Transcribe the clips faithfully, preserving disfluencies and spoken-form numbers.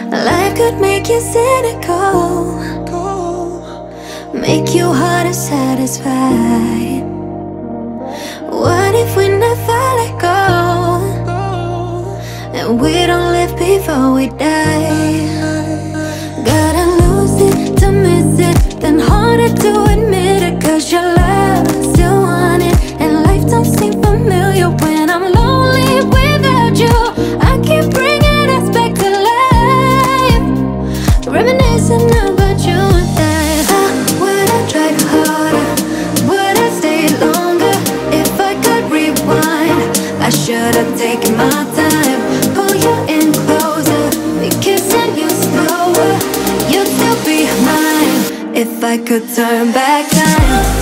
Life could make you cynical, make your heart unsatisfied. What if we never let go, and we don't live before we die? Gotta lose it to miss it, then harder to admit it, cause your love still want it, and life don't seem familiar when I'm lonely without you. I keep bringing us back to life, reminiscing about you and that. I would have tried harder, would have stayed longer. If I could rewind, I should have taken my time. Pull you in closer, be kissing you slower. You'd still be mine if I could turn back time.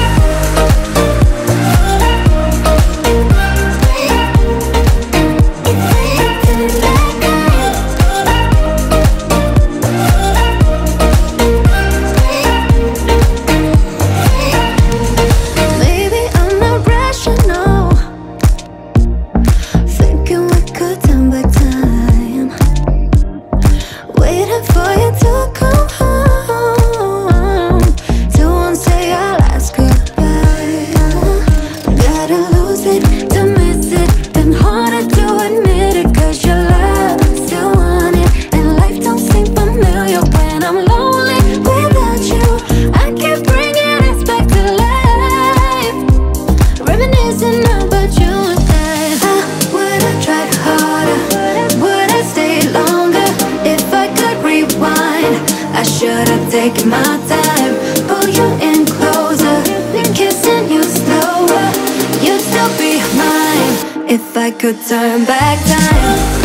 Taking my time, pull you in closer, been kissing you slower. You'd still be mine if I could turn back time.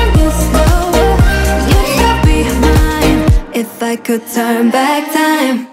I could turn back time.